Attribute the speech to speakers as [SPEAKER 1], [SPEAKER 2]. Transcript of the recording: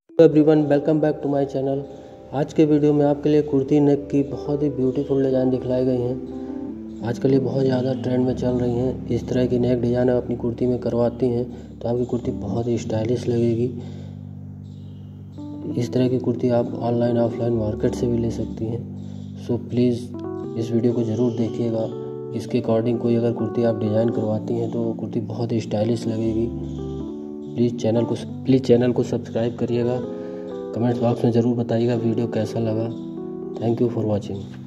[SPEAKER 1] Hello everyone, welcome back to my channel. आज के video में आपके लिए कुर्ती नेक की बहुत ही ब्यूटीफुल डिज़ाइन दिखलाई गई हैं। आजकल ये बहुत ज़्यादा ट्रेंड में चल रही हैं। इस तरह की नेक डिज़ाइन आप अपनी कुर्ती में करवाती हैं तो आपकी कुर्ती बहुत ही स्टाइलिश लगेगी। इस तरह की कुर्ती आप ऑनलाइन ऑफलाइन मार्केट से भी ले सकती हैं। सो प्लीज़ इस वीडियो को ज़रूर देखिएगा। इसके अकॉर्डिंग कोई अगर कुर्ती आप डिज़ाइन करवाती हैं तो वो कुर्ती बहुत ही स्टाइलिश लगेगी। प्लीज़ चैनल को सब्सक्राइब करिएगा। कमेंट बॉक्स में ज़रूर बताइएगा वीडियो कैसा लगा। Thank you for watching.